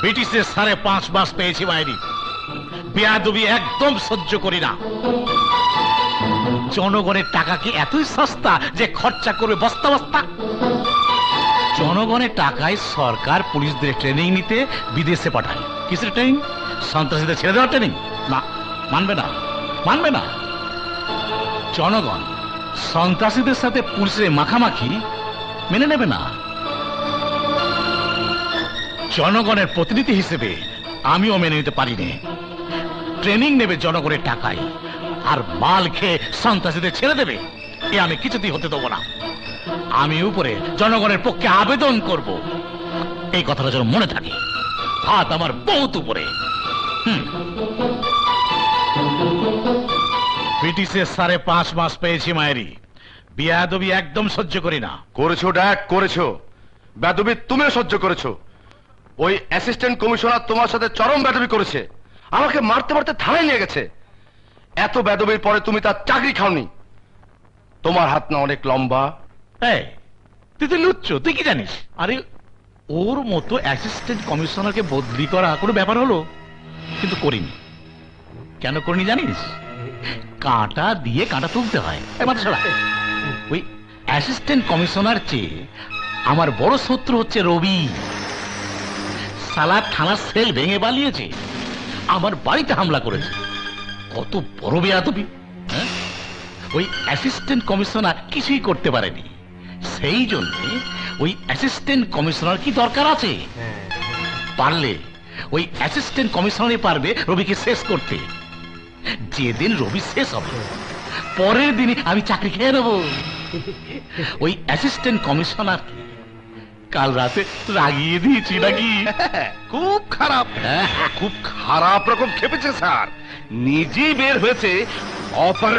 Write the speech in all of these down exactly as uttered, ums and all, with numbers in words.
ব্রিটিশের সাড়ে পাঁচ মাস পেয়েছি মায়েরি। বেয়াদবি একদম সহ্য করি না। জনগণের টাকা কি এতই সস্তা যে খরচা করবে বস্তা বস্তা? জনগণের টাকায় সরকার পুলিশদের ট্রেনিং নিতে বিদেশে পাঠায়। কিসের ট্রেনিং? সন্ত্রাসীদের ছেড়ে দেওয়ার ট্রেনিং? না, মানবে না, মানবে না। জনগণ সন্ত্রাসীদের সাথে পুলিশের মাখামাখি মেনে নেবে না। জনগণের প্রতিনিধি হিসেবে আমিও মেনে নিতে পারিনি। ট্রেনিং নেবে জনগণের টাকায় আর মাল খেয়ে সন্ত্রাসীদের ছেড়ে দেবে, এ আমি কিছুতেই হতে দেবো না। আমি উপরে জনগণের পক্ষে আবেদন করব, এই কথাটা যেন মনে থাকে। হাত আমার বহুত উপরে। ব্রিটিশের সাড়ে পাঁচ মাস পেয়েছি মায়েরি। বেয়াদবি একদম সহ্য করি না। করেছো ড্যাড, করেছো। বেয়াদবি তুমিও সহ্য করেছো। ওই অ্যাসিস্ট্যান্ট কমিশনার তোমার সাথে চরম বেয়াদবি করেছে, আমাকে মারতে মারতে থানায় নিয়ে গেছে। এত বেয়াদবির পরে তুমি তার চাকরি খাওনি। তোমার হাত না অনেক লম্বা। এই তুই তো লুচ্ছ, তুই কি জানিস? আরে ওর মতো অ্যাসিস্ট্যান্ট কমিশনারকে বদলি করা কোনো ব্যাপার হলো? কিন্তু করিনি। কেন করিনি জানিস? কাঁটা দিয়ে কাঁটা তুলতে হয়। এবার শোনা, ওই অ্যাসিস্ট্যান্ট কমিশনার চেয়ে আমার বড় শত্রু হচ্ছে রবি। সালা থানার সেল ভেঙে পালিয়েছে, আমার বাড়িতে হামলা করেছে। কত বড় বেয়াদবি! হ্যাঁ, ওই অ্যাসিস্ট্যান্ট কমিশনার কিছুই করতে পারেনি। সেই জন্য ওই অ্যাসিস্ট্যান্ট কমিশনার কি দরকার আছে? পারলে ওই অ্যাসিস্ট্যান্ট কমিশনারই পারবে রবিকে শেষ করতে। যেদিন রবি শেষ হবে পরের দিনই আমি চাকরি খেয়ে নেব। ওই অ্যাসিস্ট্যান্ট কমিশনার কাল রাতে রাগিয়ে দিয়েছি নাকি? খুব খারাপ, খুব খারাপ রকম খেপেছে স্যার। নিজেই বের হয়েছে অপার।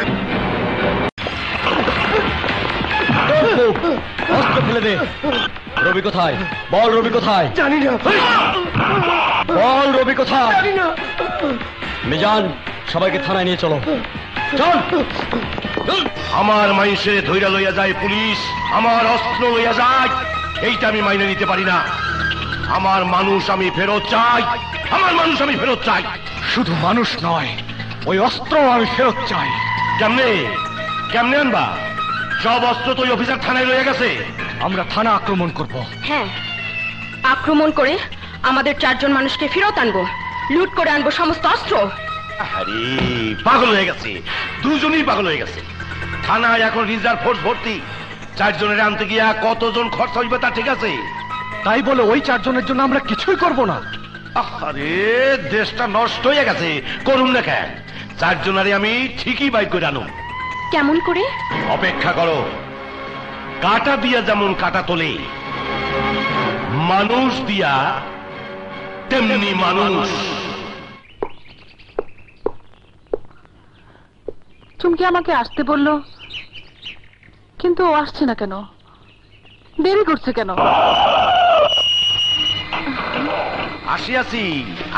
অস্ত্র ফেলে দে। রবি কোথায়? বল রবি কোথায়? জানি না। বল রবি কোথায়? জানি না। মিজান, সবাইকে থানায় নিয়ে চলো। চল। আমার মাইসে ধৈর্য লইয়া যায় পুলিশ, আমার অস্ত্র লইয়া যায়, এইটা আমি মাইনে নিতে পারি না। আমার মানুষ আমি ফেরত চাই, আমার মানুষ আমি ফেরত চাই। শুধু মানুষ নয়, ওই অস্ত্র আমি ফেরত চাই। কেমনে কেমনে আনবা? সব অস্ত্র তো ওই অফিসার থানায় রয়ে গেছে। আমরা থানা আক্রমণ করব। হ্যাঁ, আক্রমণ করে আমাদের চারজন মানুষকে ফেরত আনবো, লুট করে আনবো সমস্ত অস্ত্র। আরে পাগল হয়ে গেছে, দুজনেই পাগল হয়ে গেছে। থানায় এখন রিজার্ভ ফোর্স ভর্তি, চারজনের আনতে গিয়া কতজন খরচা হইবে তা ঠিক আছে। তাই বলে ওই চারজনের জন্য আমরা কিছুই করব না। আরে দেশটা নষ্ট হয়ে গেছে, করুন না কেন? চারজনারে আমি ঠিকই বাই করে আনুম। কেমন করে? অপেক্ষা করো। কাটা দিয়া যেমন কাটা তোলে, মানুষ দিয়া তেমনি মানুষ। চুমকি আমাকে আসতে বললো, কিন্তু ও আসছে না কেন? দেরি করছে কেন? আসিয়াছি।